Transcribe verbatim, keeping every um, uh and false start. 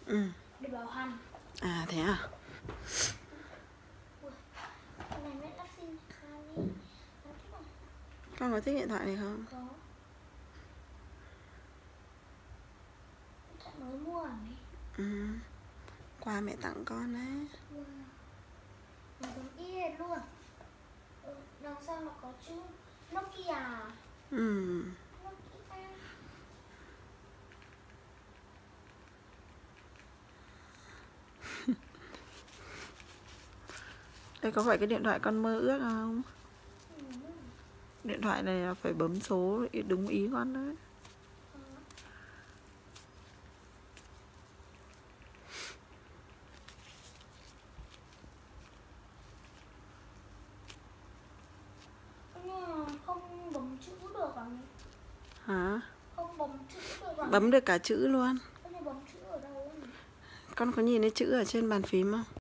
Ừ. Để bảo hành. À thế à? Ui, cái này mẹ lắp xin đi. Con có thích điện thoại này không? Có. Điện thoại mới mua à mẹ? Ừ. Quà mẹ tặng con đấy. Wow. Nó giống y hệt luôn. Ừ, đằng sau nó có chữ Nokia. Ừ. Nokia. Đây có phải cái điện thoại con mơ ước không? Ừ. Điện thoại này là phải bấm số đúng ý con đấy. Không bấm chữ được à mẹ? Hả? Không bấm chữ được à? Bấm được cả chữ luôn. Con bấm chữ ở đâu ấy? Con có nhìn thấy chữ ở trên bàn phím không?